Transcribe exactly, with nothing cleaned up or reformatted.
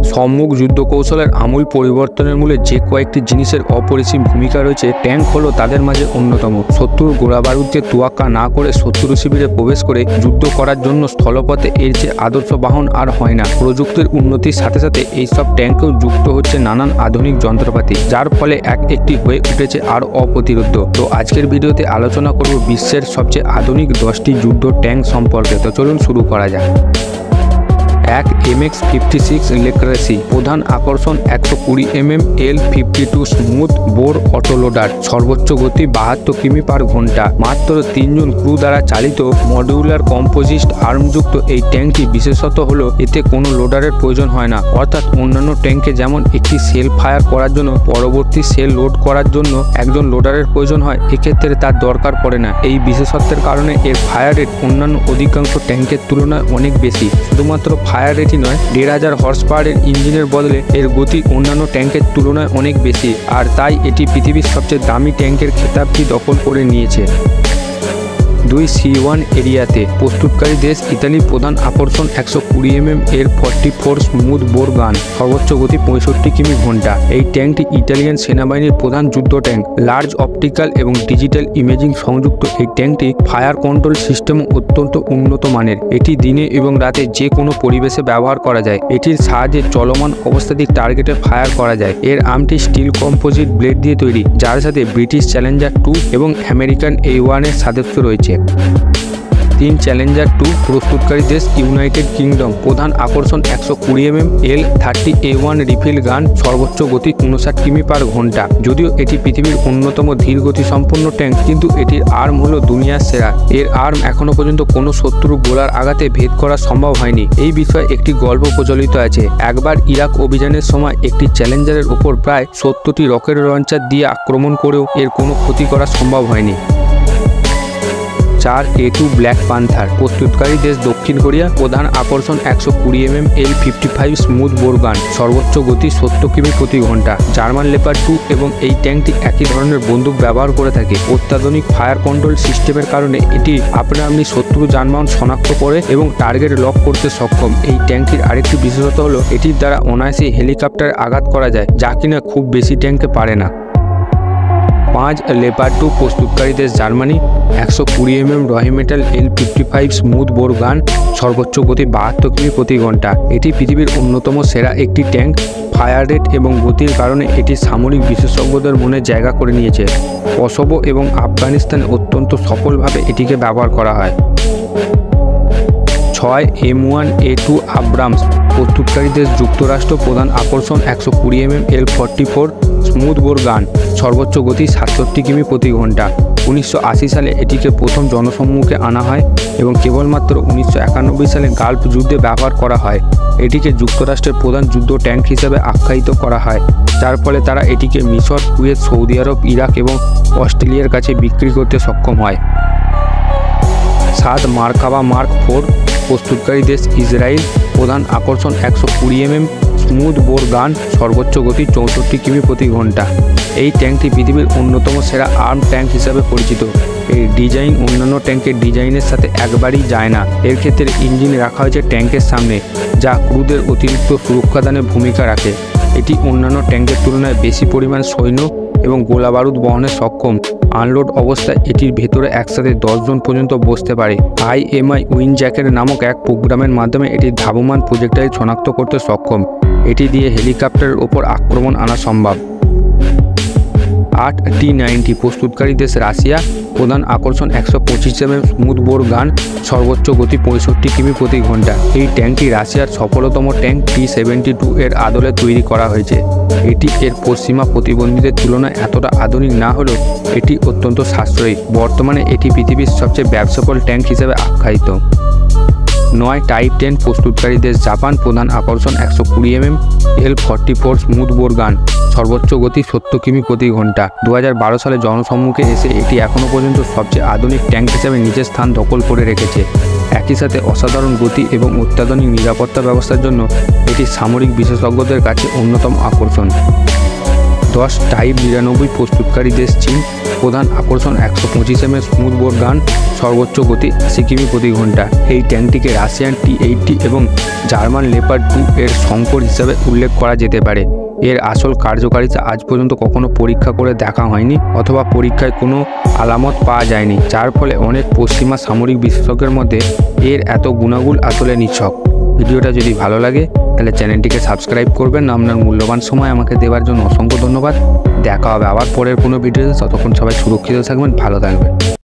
সম্মুখ যুদ্ধ কৌশলের আমূল পরিবর্তনের মূলে যে কয়েকটি জিনিসের অপরিসীম ভূমিকা রয়েছে, ট্যাঙ্ক হলো তাদের মাঝে অন্যতম। শত্রুর গোলাবারুদকে তোয়াক্কা না করে শত্রু শিবিরে প্রবেশ করে যুদ্ধ করার জন্য স্থলপথে এর যে আদর্শ বাহন আর হয় না। প্রযুক্তির উন্নতির সাথে সাথে এইসব ট্যাঙ্কেও যুক্ত হচ্ছে নানান আধুনিক যন্ত্রপাতি, যার ফলে এক একটি হয়ে উঠেছে আর অপ্রতিরোধ্য। তো আজকের ভিডিওতে আলোচনা করব বিশ্বের সবচেয়ে আধুনিক দশটি যুদ্ধ ট্যাঙ্ক সম্পর্কে। তো চলুন শুরু করা যাক। এক M X fifty six Leclerc. প্রধান আকর্ষণ একশো কুড়ি M M L fifty two smooth bore autoloader, সর্বোচ্চ গতি বাহাত্তর কিমি পার ঘন্টা। মাত্র তিনজন ক্রু দ্বারা চালিত মডিউলার কম্পোজিট আর্মযুক্ত এই ট্যাঙ্কটি বিশেষত হলো এতে কোনো লোডারের প্রয়োজন হয় না, অর্থাৎ অন্যান্য ট্যাঙ্কে যেমন একটি সেল ফায়ার করার জন্য পরবর্তী সেল লোড করার জন্য একজন লোডারের প্রয়োজন হয়, এক্ষেত্রে তার দরকার পড়ে না। এই বিশেষত্বের কারণে এর ফায়ার রেট অন্যান্য অধিকাংশ ট্যাঙ্কের তুলনায় অনেক বেশি। শুধুমাত্র ফায়ার রেটই নয়, দেড় হাজার হর্স পাওয়ারের ইঞ্জিনের বদলে এর গতি অন্যান্য ট্যাঙ্কের তুলনায় অনেক বেশি, আর তাই এটি পৃথিবীর সবচেয়ে দামি ট্যাঙ্কের খেতাবটি দখল করে নিয়েছে। দুই সি ওয়ান এরিয়াতে। প্রস্তুতকারী দেশ ইতালি। প্রধান আকর্ষণ একশো কুড়ি এম এম এর forty four smooth bore gun, সর্বোচ্চ গতি পঁয়ষট্টি কিমি ঘন্টা। এই ট্যাঙ্কটি ইটালিয়ান সেনাবাহিনীর প্রধান যুদ্ধ ট্যাঙ্ক। লার্জ অপটিক্যাল এবং ডিজিটাল ইমেজিং সংযুক্ত এই ট্যাঙ্কটি ফায়ার কন্ট্রোল সিস্টেম অত্যন্ত উন্নত মানের। এটি দিনে এবং রাতে যে কোনো পরিবেশে ব্যবহার করা যায়। এটির সাহায্যে চলমান অবস্থাতেই টার্গেটে ফায়ার করা যায়। এর আর্মটি স্টিল কম্পোজিট ব্লেড দিয়ে তৈরি, যার সাথে ব্রিটিশ চ্যালেঞ্জার টু এবং আমেরিকান এ ওয়ানের সাদৃশ্য রয়েছে। তিন চ্যালেঞ্জার টু। প্রস্তুতকারী দেশ ইউনাইটেড কিংডম। প্রধান আকর্ষণ একশো কুড়ি M M L thirty A one rifle gun, সর্বোচ্চ গতি উনষাট কিমি পার ঘন্টা। যদিও এটি পৃথিবীর অন্যতম ধীর গতি সম্পন্ন ট্যাঙ্ক, কিন্তু এটির আর্ম হলো দুনিয়ার সেরা। এর আর্ম এখনো পর্যন্ত কোনো শত্রু গোলার আঘাতে ভেদ করা সম্ভব হয়নি। এই বিষয়ে একটি গল্প প্রচলিত আছে। একবার ইরাক অভিযানের সময় একটি চ্যালেঞ্জারের উপর প্রায় সত্তরটি রকেট লঞ্চার দিয়ে আক্রমণ করেও এর কোনো ক্ষতি করা সম্ভব হয়নি। চার কে টু ব্ল্যাক পান্থার। প্রস্তুতকারী দেশ দক্ষিণ কোরিয়া। প্রধান আকর্ষণ একশো কুড়ি M M L fifty five smooth bore gun, সর্বোচ্চ গতি সত্তর কিমি প্রতি ঘন্টা। জার্মান লেপার টু এবং এই ট্যাঙ্কটি একই ধরনের বন্দুক ব্যবহার করে থাকে। অত্যাধুনিক ফায়ার কন্ট্রোল সিস্টেমের কারণে এটি আপনা আপনি শত্রু যানবাহন শনাক্ত করে এবং টার্গেট লক করতে সক্ষম। এই ট্যাঙ্কটির আরেকটি বিশেষত্ব হলো এটির দ্বারা অনায়াসে হেলিকপ্টারে আঘাত করা যায়, যা কিনা খুব বেশি ট্যাঙ্কে পারে না। পাঁচ লেপার্ড টু। প্রস্তুতকারী দেশ জার্মানি। একশো কুড়ি M M Rheinmetall L fifty five smooth bore gun, সর্বোচ্চ গতি বাহাত্তর কিমি প্রতি ঘন্টা। এটি পৃথিবীর অন্যতম সেরা একটি ট্যাঙ্ক। ফায়ার রেট এবং গতির কারণে এটি সামরিক বিশেষজ্ঞদের মনে জায়গা করে নিয়েছে। কসোভো এবং আফগানিস্তানে অত্যন্ত সফলভাবে এটিকে ব্যবহার করা হয়। ছয় M one A two Abrams. প্রস্তুতকারী দেশ যুক্তরাষ্ট্র। প্রধান আকর্ষণ একশো কুড়ি M M L forty four smooth bore gun, সর্বোচ্চ গতি সাতষট্টি কিমি প্রতি ঘন্টা। উনিশশো আশি সালে এটিকে প্রথম জনসম্মুখে আনা হয় এবং কেবলমাত্র উনিশশো একানব্বই সালে গালফ যুদ্ধে ব্যবহার করা হয়। এটিকে যুক্তরাষ্ট্রের প্রধান যুদ্ধ ট্যাঙ্ক হিসেবে আখ্যায়িত করা হয়, যার ফলে তারা এটিকে মিশর, কুয়েত, সৌদি আরব, ইরাক এবং অস্ট্রেলিয়ার কাছে বিক্রি করতে সক্ষম হয়। সাত মার্কাভা মার্ক ফোর। প্রস্তুতকারী দেশ ইসরায়েল। প্রধান আকর্ষণ একশো কুড়ি M M smooth bore gun, সর্বোচ্চ গতি চৌষট্টি কিমি প্রতি ঘন্টা। এই ট্যাঙ্কটি পৃথিবীর অন্যতম সেরা আর্ম ট্যাঙ্ক হিসাবে পরিচিত। এর ডিজাইন অন্যান্য ট্যাঙ্কের ডিজাইনের সাথে একবারই যায় না। এর ক্ষেত্রে ইঞ্জিন রাখা হয়েছে ট্যাঙ্কের সামনে, যা ক্রুদের অতিরিক্ত সুরক্ষাদানে ভূমিকা রাখে। এটি অন্যান্য ট্যাঙ্কের তুলনায় বেশি পরিমাণ সৈন্য এবং গোলাবারুদ বহনে সক্ষম। আনলোড অবস্থায় এটির ভেতরে একসাথে দশ জন পর্যন্ত বসতে পারে। I M I wind jacket নামক এক প্রোগ্রামের মাধ্যমে এটি ধাবমান প্রজেক্টাইল শনাক্ত করতে সক্ষম। এটি দিয়ে হেলিকপ্টারের ওপর আক্রমণ আনা সম্ভব। আট টি নাইনটি। প্রস্তুতকারী দেশ রাশিয়া। প্রধান আকর্ষণ একশো পঁচিশ M M smooth bore gun, সর্বোচ্চ গতি পঁয়ষট্টি কিমি প্রতি ঘন্টা। এই ট্যাঙ্কটি রাশিয়ার সফলতম ট্যাঙ্ক টি সেভেন্টি টু এর আদলে তৈরি করা হয়েছে। এটি এর পশ্চিমা প্রতিবন্ধীদের তুলনায় এতটা আধুনিক না হলেও এটি অত্যন্ত সাশ্রয়ী। বর্তমানে এটি পৃথিবীর সবচেয়ে ব্যবসাসফল ট্যাঙ্ক হিসেবে আখ্যায়িত। নয় টাইপ টেন। প্রস্তুতকারী দেশ জাপান। প্রধান আকর্ষণ একশো কুড়ি M M L forty four smooth bore gun, সর্বোচ্চ গতি সত্তর কিমি প্রতি ঘন্টা। দু হাজার বারো সালে জনসম্মুখে এসে এটি এখনও পর্যন্ত সবচেয়ে আধুনিক ট্যাঙ্ক হিসেবে নিজের স্থান দখল করে রেখেছে। একই সাথে অসাধারণ গতি এবং অত্যাধুনিক নিরাপত্তা ব্যবস্থার জন্য এটি সামরিক বিশেষজ্ঞদের কাছে অন্যতম আকর্ষণ। দশ টাইপ বিরানব্বই। প্রস্তুতকারী দেশ চীন। প্রধান আকর্ষণ একশো পঁচিশ এম এর স্মুথ বোর গান, সর্বোচ্চ গতি আশি কিমি প্রতি ঘন্টা। এই ট্যাঙ্কটিকে রাশিয়ান টি এইটটি এবং জার্মান লেপার্ড টু এর সংকর হিসাবে উল্লেখ করা যেতে পারে। এর আসল কার্যকারিতা আজ পর্যন্ত কখনো পরীক্ষা করে দেখা হয়নি অথবা পরীক্ষায় কোনো আলামত পাওয়া যায়নি, যার ফলে অনেক পশ্চিমা সামরিক বিশেষজ্ঞের মধ্যে এর এত গুণাগুণ আসলে নিছক। ভিডিওটা যদি ভালো লাগে তাহলে চ্যানেলটিকে সাবস্ক্রাইব করবেন। আপনার মূল্যবান সময় আমাকে দেওয়ার জন্য অসংখ্য ধন্যবাদ। দেখা হবে আবার পরের কোনো ভিডিওতে, ততক্ষণ সবাই সুরক্ষিত থাকবেন, ভালো থাকবেন।